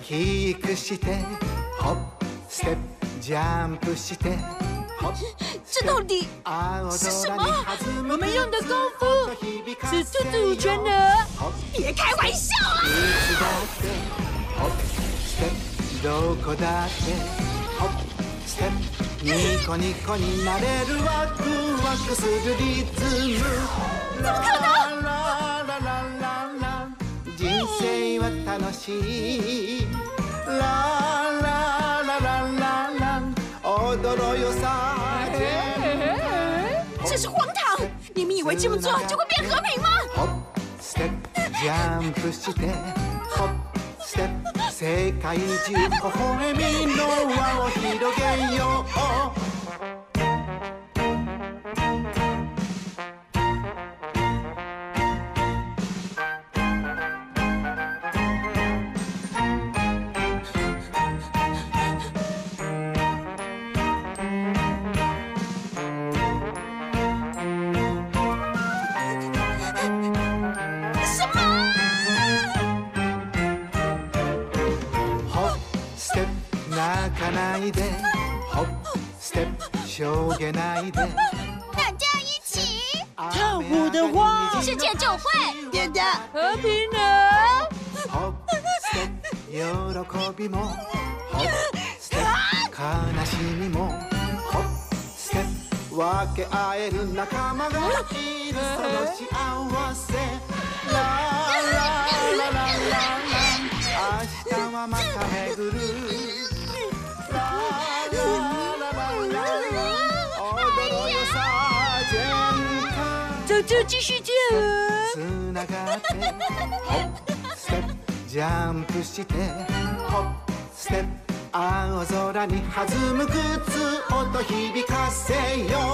キックしてホップステップジャンプしてホップ这到底是什么？我们用的功夫是兔子舞拳呢？别开玩笑啊！ ホップステップどこだってホップステップニコニコになれるワクワクするリズム。 怎么可能？ 人生は楽しい。ララララララ踊ろよさ。 这是荒唐！你们以为这么做就会变和平吗？ ホップステップジャンプしてホップステップ世界中微笑みの輪を広げよう。泣かないでホップステップしょげないで。 大家一起跳舞的话， 世界就会变得和平了。 ホップステップ喜びもホップステップ悲しみもホップステップ分け合える仲間がいるその幸せ。ララララララ明日はまた巡る。 走走，继续跳。 つながってホップステップジャンプしてホップステップ青空に弾む靴音響かせよ